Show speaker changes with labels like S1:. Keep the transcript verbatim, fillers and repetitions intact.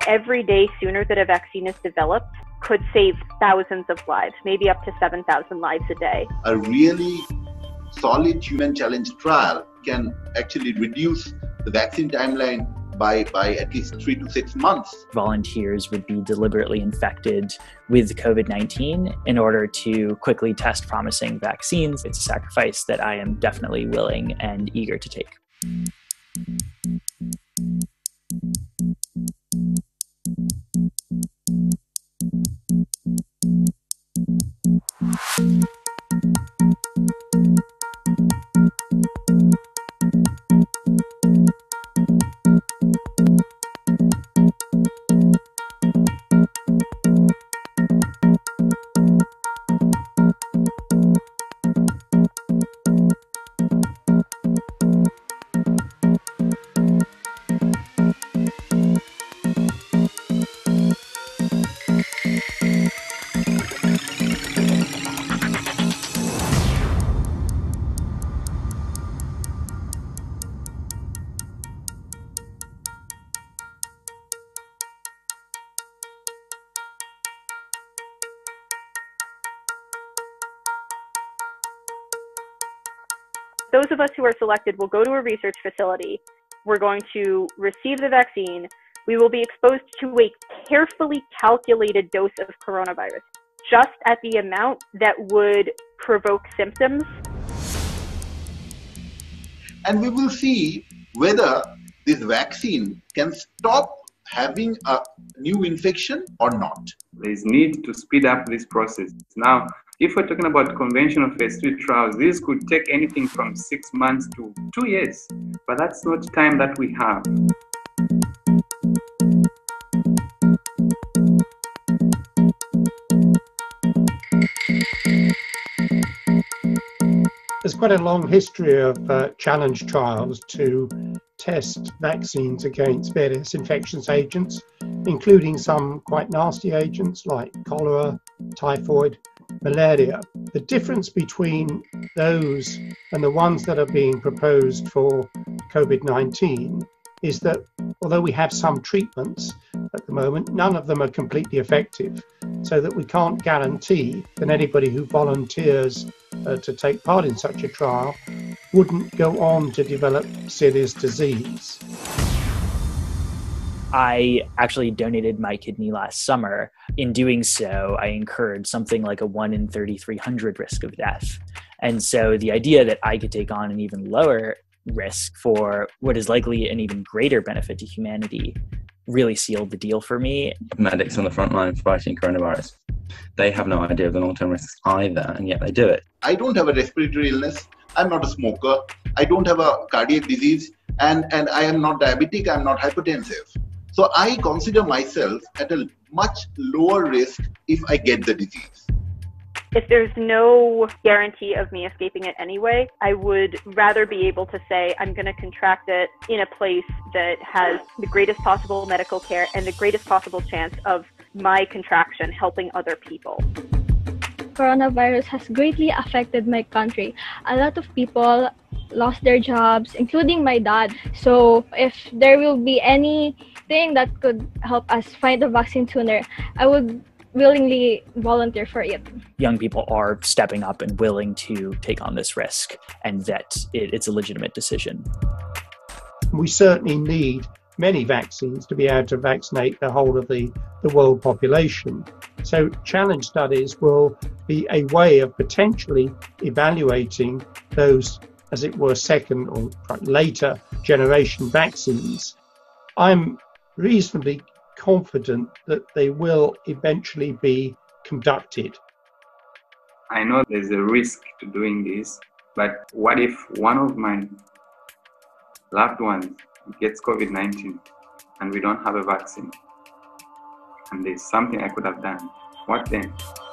S1: every day sooner that a vaccine is developed could save thousands of lives, maybe up to seven thousand lives a day.
S2: A really solid human challenge trial can actually reduce the vaccine timeline by, by at least three to six months.
S3: Volunteers would be deliberately infected with COVID nineteen in order to quickly test promising vaccines. It's a sacrifice that I am definitely willing and eager to take.
S1: Those of us who are selected will go to a research facility. We're going to receive the vaccine. We will be exposed to a carefully calculated dose of coronavirus, just at the amount that would provoke symptoms.
S2: And we will see whether this vaccine can stop having a new infection or not.
S4: There is need to speed up this process. Now, if we're talking about conventional phase three trials, this could take anything from six months to two years, but that's not time that we have.
S5: There's quite a long history of uh, challenge trials to test vaccines against various infectious agents, including some quite nasty agents like cholera, typhoid, malaria. The difference between those and the ones that are being proposed for COVID nineteen is that although we have some treatments at the moment, none of them are completely effective, so that we can't guarantee that anybody who volunteers uh, to take part in such a trial wouldn't go on to develop serious disease.
S3: I actually donated my kidney last summer. In doing so, I incurred something like a one in thirty-three hundred risk of death. And so the idea that I could take on an even lower risk for what is likely an even greater benefit to humanity really sealed the deal for me.
S6: Medics on the front line fighting coronavirus, they have no idea of the long-term risks either, and yet they do it.
S2: I don't have a respiratory illness. I'm not a smoker. I don't have a cardiac disease, and, and I am not diabetic. I'm not hypertensive. So I consider myself at a much lower risk if I get the disease.
S1: If there's no guarantee of me escaping it anyway, I would rather be able to say I'm going to contract it in a place that has the greatest possible medical care and the greatest possible chance of my contraction helping other people.
S7: Coronavirus has greatly affected my country. A lot of people lost their jobs, including my dad. So if there will be anything that could help us find a vaccine sooner, I would willingly volunteer for it.
S3: Young people are stepping up and willing to take on this risk, and that it, it's a legitimate decision.
S5: We certainly need many vaccines to be able to vaccinate the whole of the, the world population. So challenge studies will be a way of potentially evaluating those, as it were, second or later generation vaccines. I'm reasonably confident that they will eventually be conducted.
S4: I know there's a risk to doing this, but what if one of my loved ones gets COVID nineteen and we don't have a vaccine? And there's something I could have done. What then?